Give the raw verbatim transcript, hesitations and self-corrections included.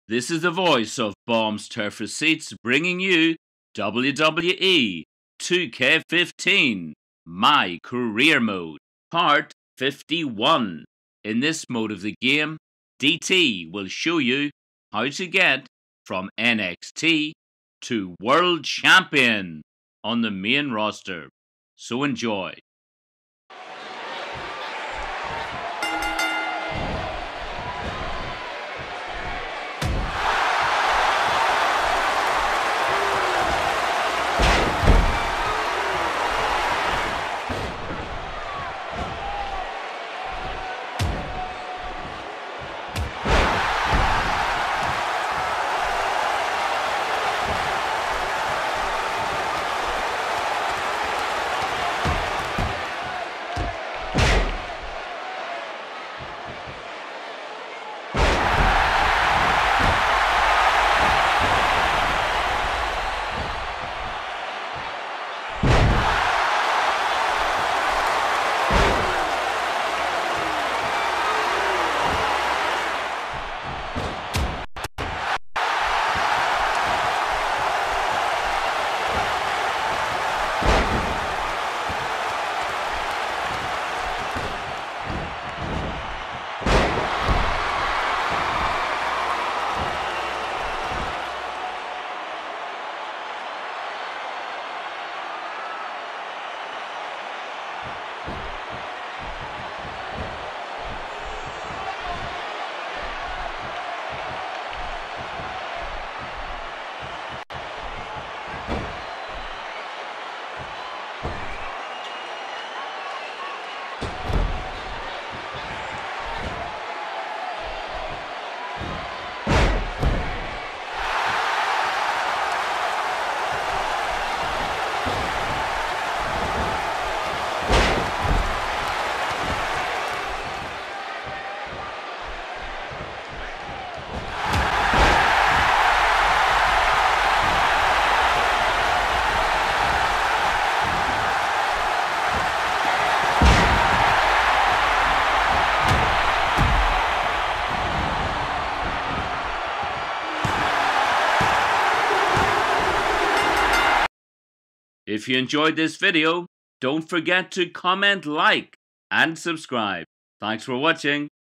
This is the voice of Bombs Turf Receipts bringing you W W E two K fifteen, My Career Mode, Part fifty-one. In this mode of the game, D T will show you how to get from N X T to World Champion on the main roster. So enjoy. If you enjoyed this video, don't forget to comment, like, and subscribe. Thanks for watching.